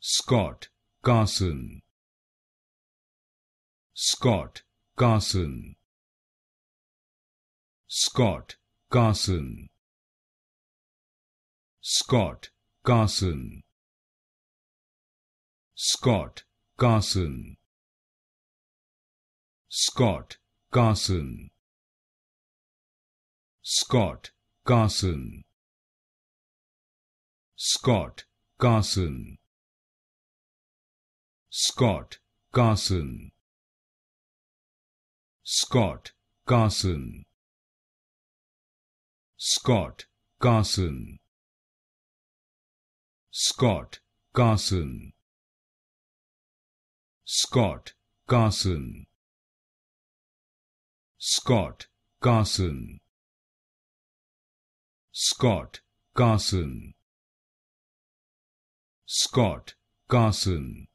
Scott, Carson. Scott, Carson. Scott, Carson. Scott, Carson. Scott, Carson. Scott, Carson. Scott, Carson. Scott, Carson. Scott, Carson. Scott, Carson. Scott, Carson. Scott, Carson. Scott, Carson. Scott, Carson. Scott, Carson. Scott, Carson.